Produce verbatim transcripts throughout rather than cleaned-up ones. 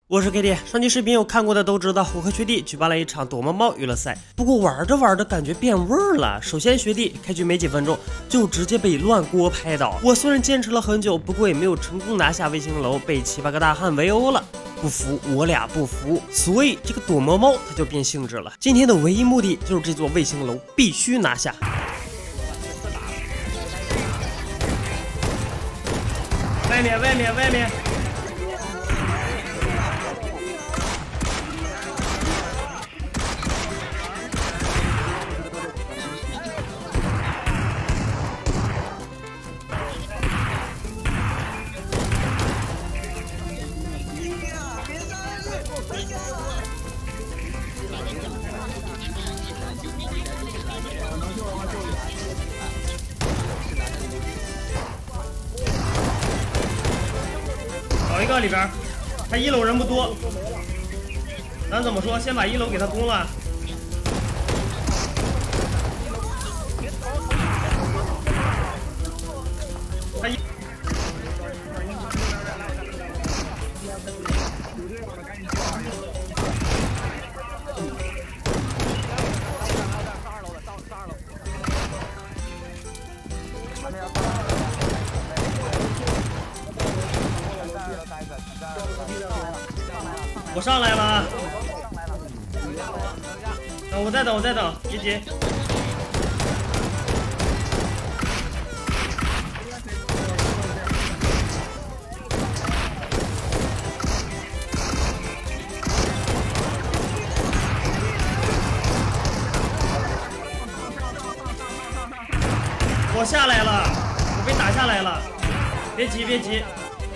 我是 K D， 上期视频有看过的都知道，我和学弟举办了一场躲猫猫娱乐赛。不过玩着玩着感觉变味儿了。首先学弟开局没几分钟就直接被乱锅拍倒，我虽然坚持了很久，不过也没有成功拿下卫星楼，被七八个大汉围殴了。不服，我俩不服，所以这个躲猫猫它就变性质了。今天的唯一目的就是这座卫星楼必须拿下。外面，外面，外面。 搞一个里边，他一楼人不多，咱怎么说？先把一楼给他攻了。他一。 我上来了，等我再等我再等，别急。我下来了，我被打下来了，别急别急。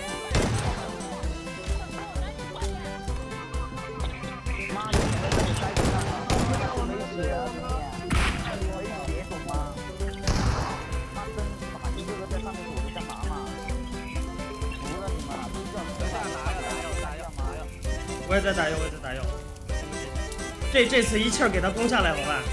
我也在打药，我也在打药。这这次一气儿给他攻下来，好吧？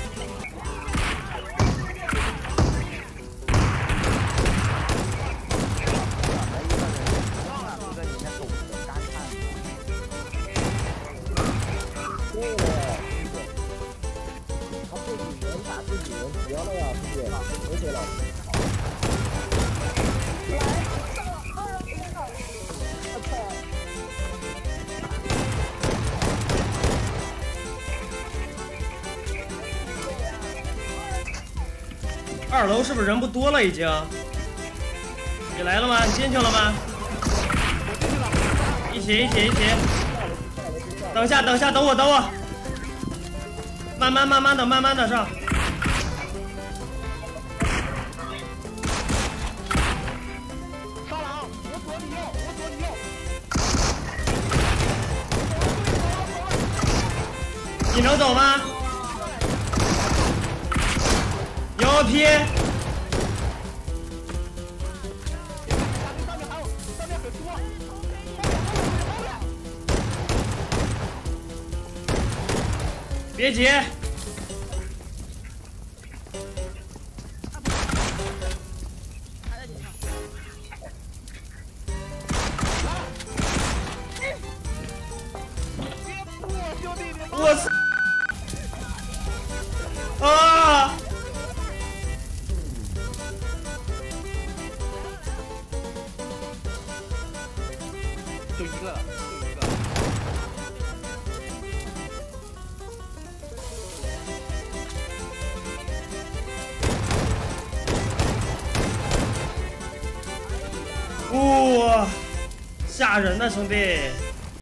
二楼是不是人不多了？已经，你来了吗？你进去了吗？一起，一起，一起。等一下，等一下，等我，等我。慢慢，慢慢的，慢慢的上。 沙狼，我左你右，我左你右。 你能走吗？ 牛批！别急。我操！啊！ 就一个了，就一个。 哇，吓人呐，兄弟！